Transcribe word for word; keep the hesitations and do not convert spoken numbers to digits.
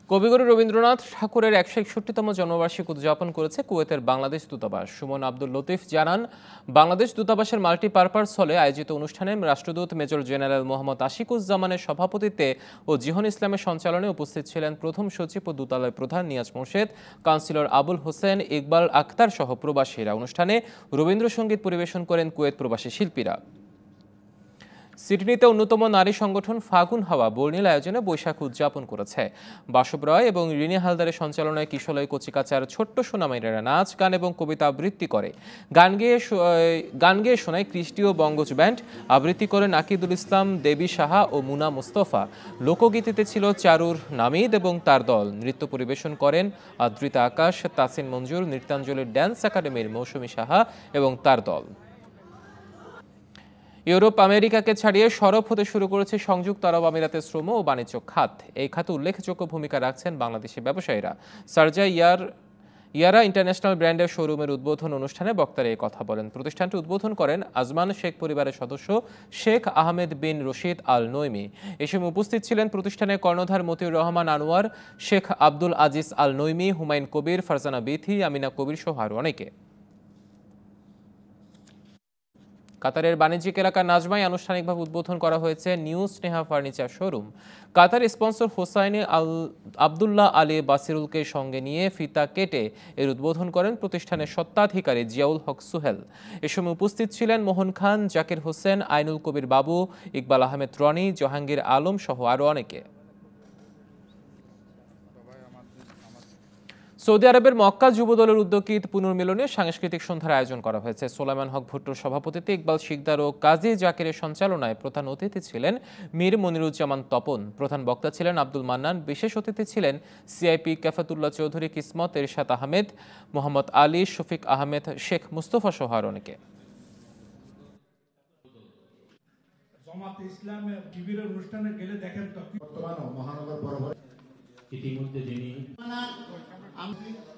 কবিগুরু রবীন্দ্রনাথ ঠাকুরের একশো একষট্টিতম জন্মবার্ষিকী উদযাপন করেছে কুয়েতের বাংলাদেশ দূতাবাস। সুমন আব্দুল লতিফ জানান, বাংলাদেশ দূতাবাসের মাল্টিপারপাস হলে আয়োজিত অনুষ্ঠানে রাষ্ট্রদূত মেজর জেনারেল মোহাম্মদ আশিকুজ্জামানের সভাপতিত্বে ও জিহন ইসলামের সঞ্চালনে উপস্থিত ছিলেন প্রথম সচিব ও দূতালয় প্রধান নিয়াজ মোর্শেদ, কাউন্সিলর আবুল হোসেন, ইকবাল আক্তার সহ প্রবাসীরা। অনুষ্ঠানে রবীন্দ্রসঙ্গীত পরিবেশন করেন কুয়েত প্রবাসী শিল্পীরা। সিডনিতে অন্যতম নারী সংগঠন ফাগুন হাওয়া বর্ণিল আয়োজনে বৈশাখ উদযাপন করেছে। বাসব রয় এবং রিনি হালদারের সঞ্চালনায় কিশলয় কচিকাচার ছোট্ট সোনামাইরা নাচ, গান এবং কবিতা আবৃত্তি করে। গান গেয়ে গান গেয়ে শোনায় কৃষ্টি ও বঙ্গজ ব্যান্ড। আবৃত্তি করেন আকিদুল ইসলাম, দেবী সাহা ও মুনা মুস্তফা। লোকগীতিতে ছিল চারুর নামিদ এবং তার দল। নৃত্য পরিবেশন করেন আদ্রিতা আকাশ, তাসিন মঞ্জুর, নৃত্যাঞ্জলির ড্যান্স একাডেমির মৌসুমী সাহা এবং তার দল। ইউরোপ আমেরিকাকে ছাড়িয়ে সরব হতে শুরু করেছে সংযুক্ত আরব আমিরাতের শ্রম ও বাণিজ্য খাত। এই খাতে উল্লেখযোগ্য ভূমিকা রাখছেন বাংলাদেশি ব্যবসায়ীরা। সারজা ইয়ার ইয়ারা ইন্টারন্যাশনাল ব্র্যান্ডের শোরুমের উদ্বোধন অনুষ্ঠানে বক্তারা এই কথা বলেন। প্রতিষ্ঠানটি উদ্বোধন করেন আজমান শেখ পরিবারের সদস্য শেখ আহমেদ বিন রশিদ আল নৈমি। এ সময় উপস্থিত ছিলেন প্রতিষ্ঠানের কর্ণধার মতিউর রহমান আনোয়ার, শেখ আব্দুল আজিজ আল নৈমি, হুমায়ুন কবির, ফারজানা বিথি, আমিনা কবির সহ আরও অনেকে। কাতারের বাণিজ্যিক এলাকা নাজমায় আনুষ্ঠানিকভাবে উদ্বোধন করা হয়েছে new Sneha furniture showroom. Qatar sponsor হোসাইনে আল আবদুল্লাহ আলী বাসিরুলকে সঙ্গে নিয়ে ফিতা কেটে এর উদ্বোধন করেন প্রতিষ্ঠানের স্বত্বাধিকারী জিয়াউল হক সুহেল। এ সময় উপস্থিত ছিলেন মোহন খান, জাকির হোসেন, আইনুল কবির বাবু, ইকবাল আহমেদ রনি, জাহাঙ্গীর আলম সহ আরও অনেকে। সৌদি আরবের মক্কা যুবদলের উদ্যোগে ঈদ পুনর্মিলনে সাংস্কৃতিক সন্ধ্যার আয়োজন করা হয়েছে। সোলাইমান হক ভুট্টোর সভাপতিত্বে ইকবাল শিকদার ও কাজী জাকিরের সঞ্চালনায় প্রধান অতিথি ছিলেন মীর মনিরুজ্জামান তপন। প্রধান বক্তা ছিলেন আব্দুল মান্নান। বিশেষ অতিথি ছিলেন সিআইপি কাফাতুল্লাহ চৌধুরী, কিসমত, এরশাদ আহমেদ, মোহাম্মদ আলী, শফিক আহমেদ, শেখ মুস্তফা সহ আর অনেকে। জামাতে ইসলামের শিবিরের অনুষ্ঠানে গেলে দেখেন তো বর্তমানে মহানগর বরাবর ইতিমধ্যে যিনি